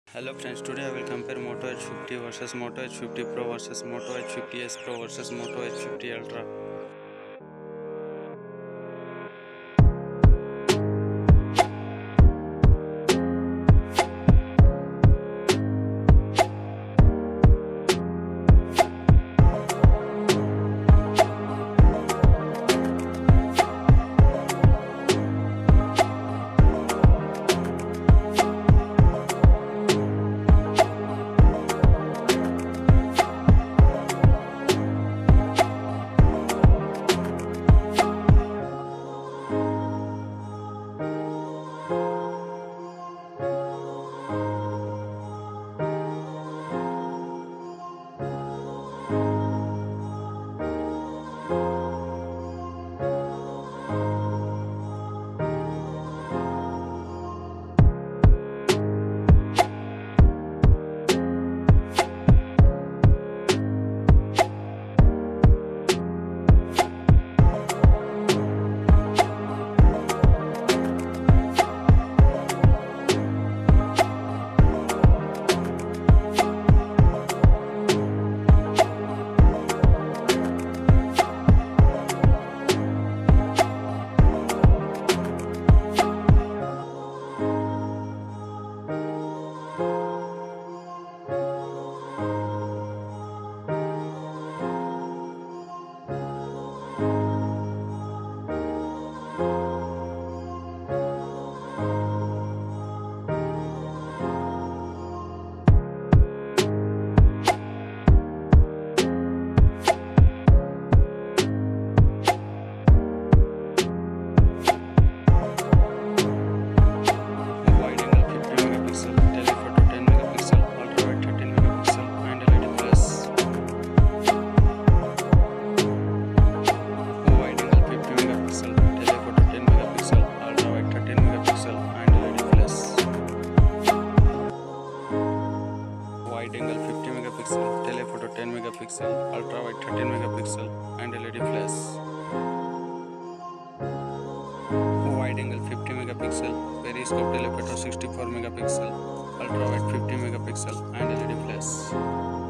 Hello friends, today I will compare Moto H50 versus Moto H50 Pro versus Moto H50s Pro versus Moto H50 Ultra. Wide angle 50 megapixel, telephoto 10 megapixel, ultra wide 13 megapixel, and LED flash. Wide angle 50 megapixel, telephoto 10 megapixel, ultra wide 13 megapixel, and LED flash. Wide angle 50 megapixel, telephoto 10 megapixel, ultra wide 13 megapixel, and LED flash. Wide angle 50 megapixel, periscope telephoto 64 megapixel, ultra wide 50 megapixel, and LED flash.